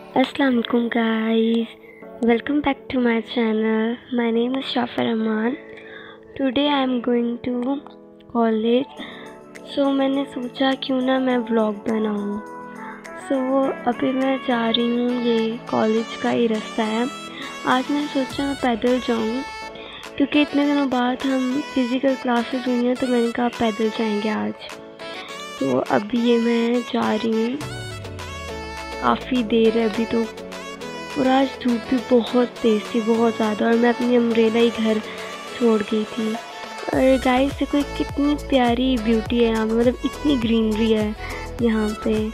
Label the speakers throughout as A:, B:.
A: Assalamu alaikum guys, welcome back to my channel. My name is Shafa Rahman. Today I am going to college. So मैंने सोचा क्यों ना मैं vlog बनाऊँ. अभी मैं जा रही हूँ, ये कॉलेज का ही रास्ता है. आज मैंने सोचा मैं पैदल जाऊँ क्योंकि इतने दिनों बाद हम फिज़िकल क्लासेस हुई हैं, तो मैंने कहा पैदल जाएंगे आज. तो अभी ये मैं जा रही हूँ, काफ़ी देर है अभी तो. और आज धूप भी बहुत तेज़ थी, बहुत ज़्यादा, और मैं अपनी अम्ब्रेला ही घर छोड़ गई थी. और गाइस देखो कितनी प्यारी ब्यूटी है यहाँ पे, मतलब इतनी ग्रीनरी है यहाँ पे.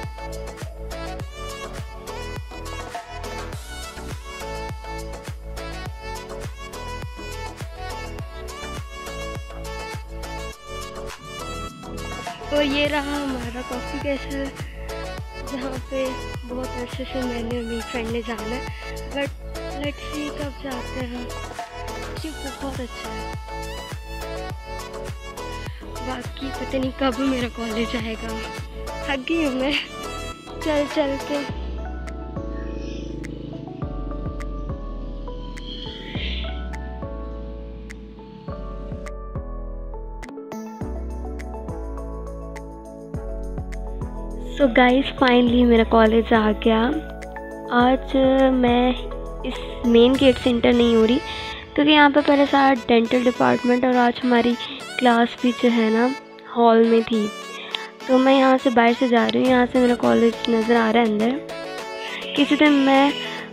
A: तो ये रहा हमारा कॉफ़ी कैसल, जहाँ पे बहुत अच्छे से मैंने और मेरी फ्रेंड ने जाना है. बट लेट्स सी कब जाते हैं. जी बहुत अच्छा है. बाकी पता नहीं कब मेरा कॉलेज आएगा. थक गई हूँ मैं चल चल के. सो गाइस फाइनली मेरा कॉलेज आ गया. आज मैं इस मेन गेट से इंटर नहीं हो रही क्योंकि यहाँ पे पहले सारा डेंटल डिपार्टमेंट, और आज हमारी क्लास भी जो है ना हॉल में थी. तो मैं यहाँ से बाहर से जा रही हूँ. यहाँ से मेरा कॉलेज नज़र आ रहा है अंदर. किसी दिन मैं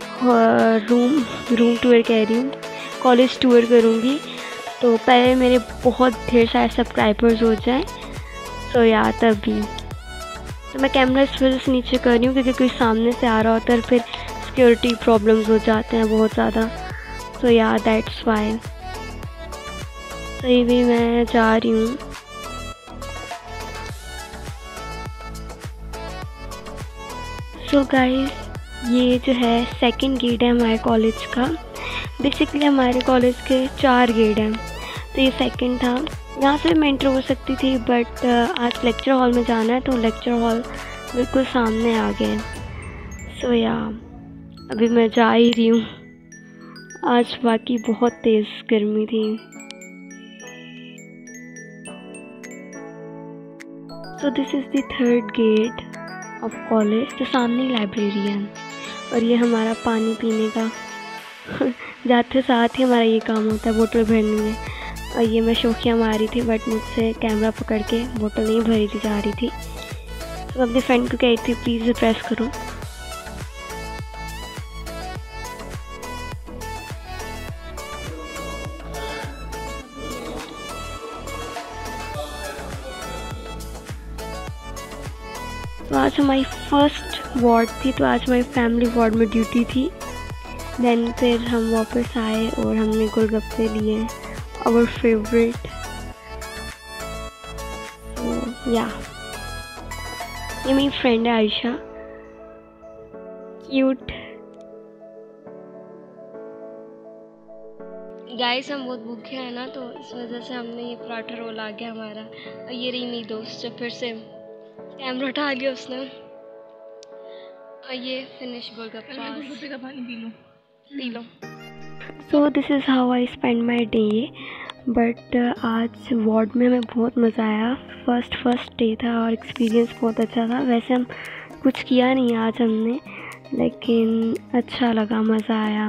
A: रूम टूर कह रही हूँ, कॉलेज टूर करूँगी. तो पहले मेरे बहुत ढेर सारे सब्सक्राइबर्स हो जाएं, तो या तभी. तो मैं कैमरा इस वजह से नीचे कर रही हूँ क्योंकि कोई सामने से आ रहा होता है, फिर सिक्योरिटी प्रॉब्लम्स हो जाते हैं बहुत ज़्यादा. तो या दैट्स वाई. तो ये भी मैं जा रही हूँ. सो गाइस ये जो है सेकंड गेट है हमारे कॉलेज का. बेसिकली हमारे कॉलेज के 4 गेट हैं, तो ये सेकंड था. यहाँ से मैं एंटर हो सकती थी, बट आज लेक्चर हॉल में जाना है, तो लेक्चर हॉल बिल्कुल सामने आ गए. सो या अभी मैं जा ही रही हूँ. आज बाकी बहुत तेज़ गर्मी थी. So this is the third gate of college. तो सामने लाइब्रेरी है, और ये हमारा पानी पीने का जाते साथ ही हमारा ये काम होता है, बोतल भरनी है. और ये मैं शौकिया मारी थी, बट मुझसे कैमरा पकड़ के बोतल नहीं भरी थी जा रही थी. तो अपनी फ्रेंड को कह रही थी प्लीज़ प्रेस करो. तो आज हमारी फर्स्ट वार्ड थी, तो आज हमारी फैमिली वार्ड में ड्यूटी थी. देन फिर हम वापस आए और हमने गोलगप्पे लिए, our favorite. या ये मेरी फ्रेंड है आयशा, क्यूट. गाइस हम बहुत भूखे हैं ना, तो इस वजह से हमने ये पराठा रोल आ गया हमारा. और ये रही मेरी दोस्त जो फिर से कैमरा उठा लिया उसने. और ये फिनिश गोलगप्पा का पानी पी लो. So this is how I spend my day. But आज वार्ड में हमें बहुत मज़ा आया. फर्स्ट डे था और एक्सपीरियंस बहुत अच्छा था. वैसे हम कुछ किया नहीं आज हमने, लेकिन अच्छा लगा, मज़ा आया.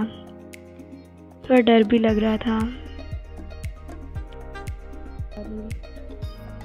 A: थोड़ा डर भी लग रहा था.